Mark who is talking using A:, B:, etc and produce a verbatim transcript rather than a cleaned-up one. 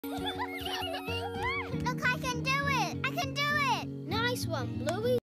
A: Look, I can do it! I can do it!
B: Nice one, Bluey.